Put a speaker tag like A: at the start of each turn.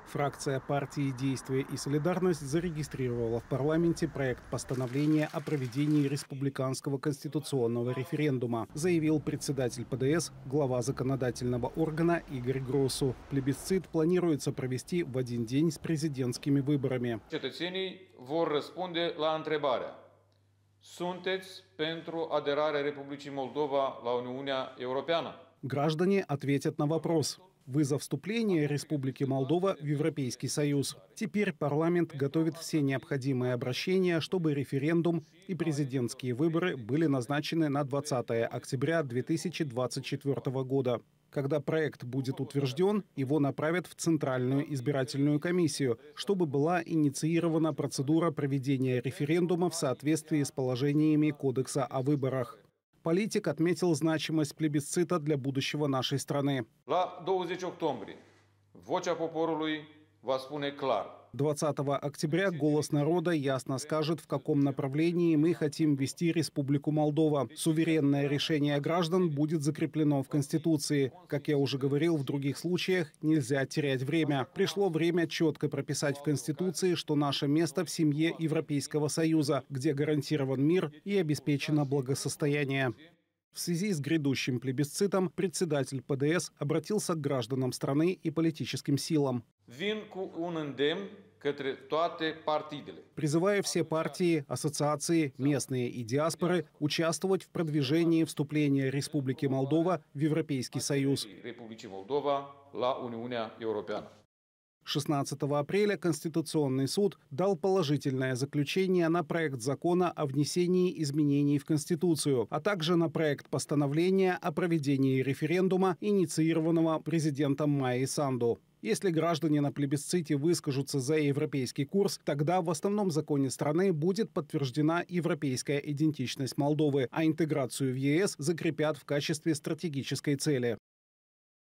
A: Фракция партии «Действие и солидарность» зарегистрировала в парламенте проект постановления о проведении республиканского конституционного референдума, заявил председатель ПДС, глава законодательного органа Игорь Гросу. Плебисцит планируется провести в один день с президентскими выборами.
B: Cetățenii vor răspunde la întrebarea: sunteți pentru aderarea Republicii Moldova la Uniunea Europeană?
A: Граждане ответят на вопрос: вы за вступление Республики Молдова в Европейский Союз. Теперь парламент готовит все необходимые обращения, чтобы референдум и президентские выборы были назначены на 20 октября 2024 года. Когда проект будет утвержден, его направят в Центральную избирательную комиссию, чтобы была инициирована процедура проведения референдума в соответствии с положениями Кодекса о выборах. Политик отметил значимость плебисцита для будущего нашей страны.
B: La 20 octombrie, vocea poporului va spune clar:
A: 20 октября «Голос народа» ясно скажет, в каком направлении мы хотим вести Республику Молдова. Суверенное решение граждан будет закреплено в Конституции. Как я уже говорил в других случаях, нельзя терять время. Пришло время четко прописать в Конституции, что наше место в семье Европейского Союза, где гарантирован мир и обеспечено благосостояние. В связи с грядущим плебисцитом председатель ПДС обратился к гражданам страны и политическим силам.
B: Vin cu un îndemn către toate partidele.
A: Призываю все партии, ассоциации, местные и диаспоры участвовать в продвижении вступления Республики Молдова в Европейский Союз.
B: Republicii Moldova la Uniunea Europeană.
A: 16 апреля Конституционный суд дал положительное заключение на проект закона о внесении изменений в Конституцию, а также на проект постановления о проведении референдума, инициированного президентом Майей Санду. Если граждане на плебисците выскажутся за европейский курс, тогда в основном законе страны будет подтверждена европейская идентичность Молдовы, а интеграцию в ЕС закрепят в качестве стратегической цели.